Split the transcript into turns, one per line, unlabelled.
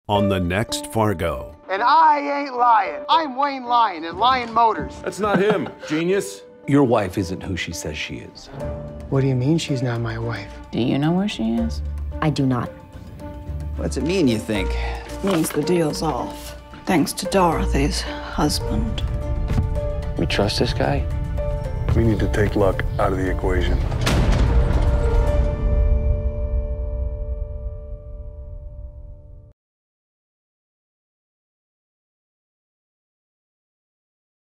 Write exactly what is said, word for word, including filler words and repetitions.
on the next Fargo.
And I ain't lying. I'm Wayne Lyon in Lyon Motors.
That's not him, genius.
Your wife isn't who she says she is.
What do you mean she's not my wife?
Do you know where she is?
I do not.
What's it mean, you think?
Means the deal's off, thanks to Dorothy's husband.
We trust this guy?
We need to take luck out of the equation.